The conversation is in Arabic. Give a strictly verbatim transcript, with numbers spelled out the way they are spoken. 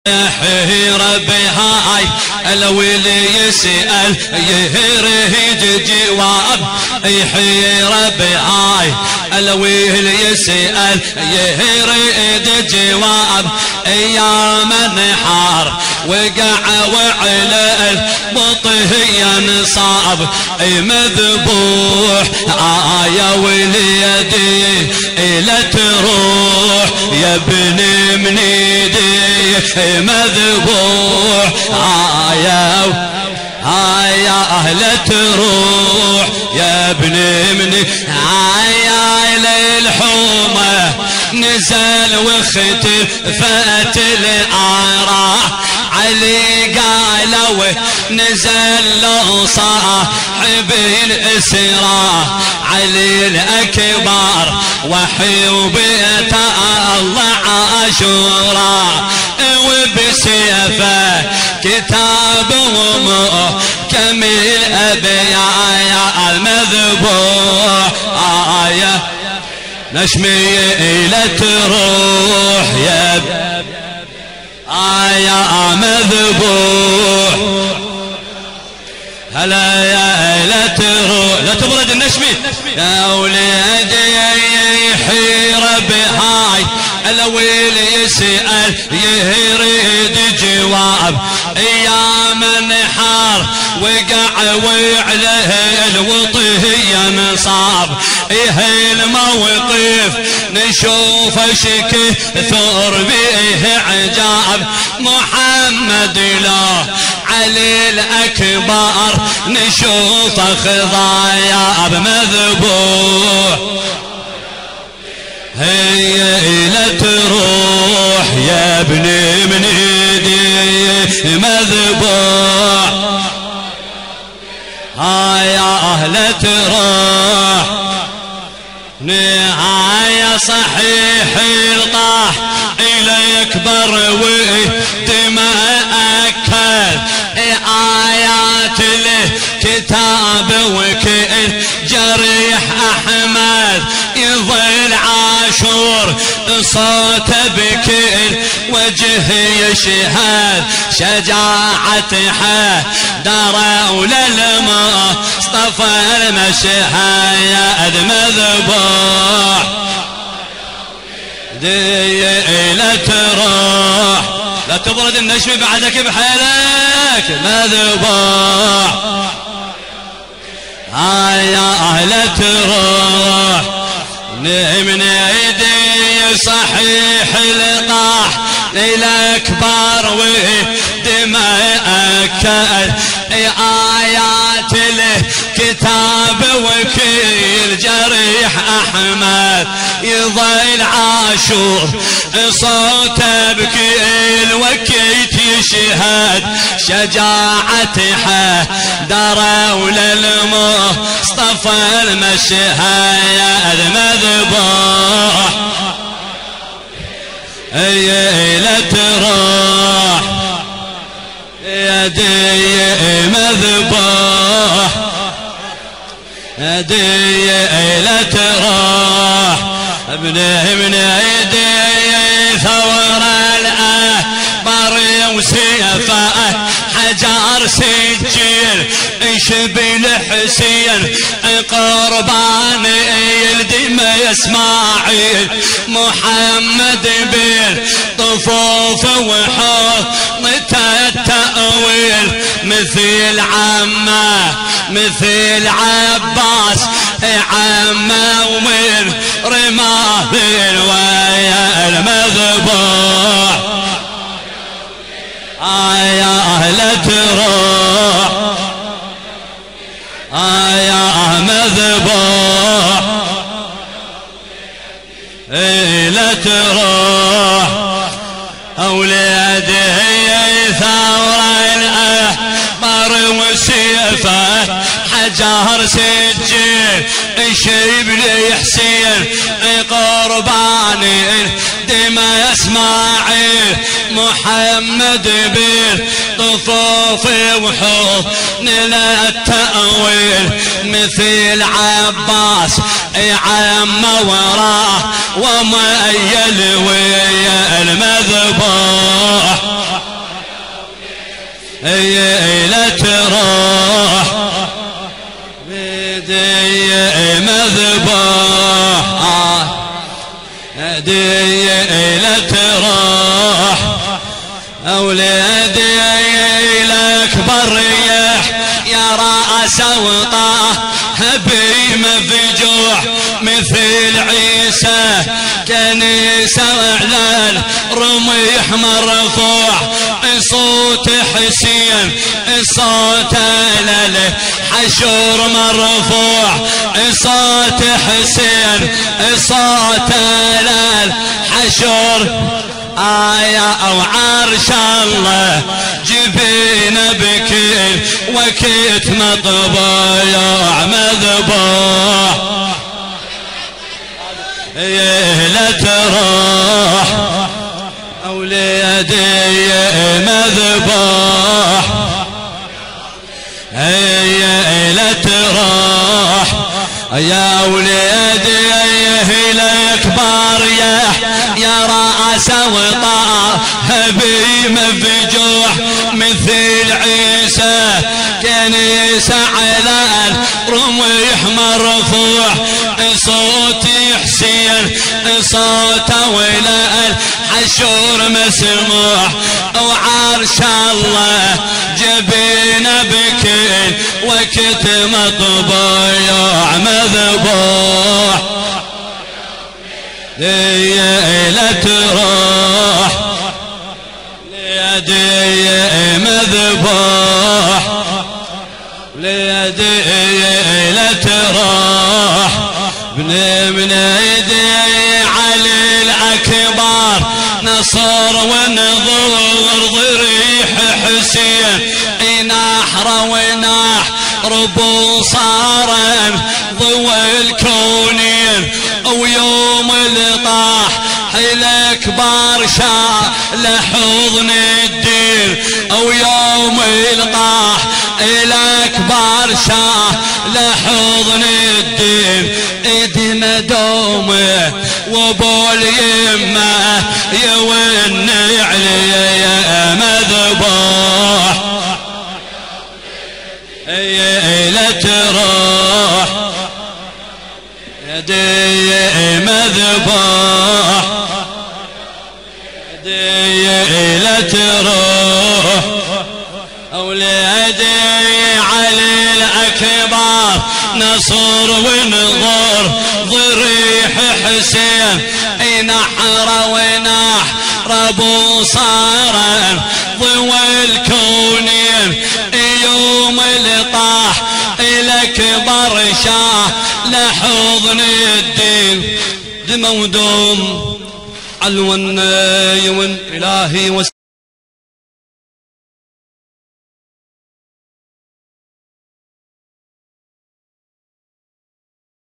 حيرة بهاي الولي يسأل يريد جواب. حيرة بهاي الولي يسأل يريد جواب. يا من حار وقع وعلى البطهية نصاب مذبوح. آية وليدي لا تروح يا ابن منيدي مذبوح. آية آية أهل تروح يا ابن مني. آية للحومة نزل واختفت الآراء. علي قالوا نزل له صاحب الإسراء. علي الأكبر وحي وبيت الله عاشوراء. وبسيفه كتابهم كمل أبياء المذبوح. آية نشمي إلى تروح يا آية مذبوح. هلا يا لا تروح لا تبرد النشمي يا ولادي. حيرة بهاي الويل يسأل يريد جواب. يا من حار وقع وعليه الوطهية نصاب. ايه الموقف نشوف شكثر به عجاب. محمد له علي الأكبر نشوف خضايا مذبوح. هي لا تروح يا ابن منيدي مذبوح. هيا أهل تروح نهاية صحيح الطاح إلى يكبر ودماء أكل. آيات له كتاب وكل جريح أحمد يظل عاشور. صوت بكل وجه يشهد شجاعة حيدر للمصطفى المشهد مذبوح. دي لا تروح لا تبرد النشم بعدك بحيلك مذبوح. هيا أهل تروح من ايدي صحيح الطاح للأكبر ودماء أكل. آيات له كتاب وكيل جريح أحمد يظل عاشور. صوت بكيل وكيت يشهد شجاعة حيدر وللمصطفى المشهد مذبوح. اي لا تروح يدي مذبوح. يدي لا تروح ابن ابن يدي ثور الأكبر وسيفه حجر سجيل شبل حسين قربان يلدم اسماعيل. محمد بالطفوف وحضن التأويل مثل عمه مثل عباس عمه ومن رماه الويا المذبوح. آية أهل تروح آية مذبوح. إيه لا تروح أولادي ثور الأحمر وسيفه حجر سجيل شبل حسين قربان دماء اسماعيل. محمد بالطفوف وحضن التأويل مثل عباس عم وراه وميل ويا المذبوح. لا تروح بدي مذبوح دي لا تروح أولادي الأكبر يا رأس وطاه هبي مفجوح مثل عيسى كنيسة وإعلان رميح مرفوع صوت حسين صوت لله حشور مرفوع صوت حسين صوت لله حشور آية أو عرش الله جبين بكل وكت مطبوع مذبوح لا تروح أولادي مذبوح لا تروح يا أولادي الأكبر يا يا رأس وطاه هبي مفجوح مثل عيسى كنيسة على رميح مرفوع صوت حسين صوت ولا الحشور مسموع وعرش الله جبين بكل وقت مطبوع مذبوح لا تروح ليدي مذبوح ليدي لا تروح من ايدي علي الأكبر نصر ونظر ضريح حسين نحر وناح ربو صارم ضوى الكونين ويوم الطاح الأكبر شاء لحضن الدين ويوم الطاح الأكبر شاء لحضن الدين ايدنا دومه وابو اليمه يون علي مذبوح لا تروح يدي مذبوح يدي لا تروح أولادي علي الأكبر نصر ونظر ضريح حسين نحر ونحر ابو صارم ضوى الكونين يوم الطاح الأكبر شاه لحضن الدين دم ودوم علو النايون إلهي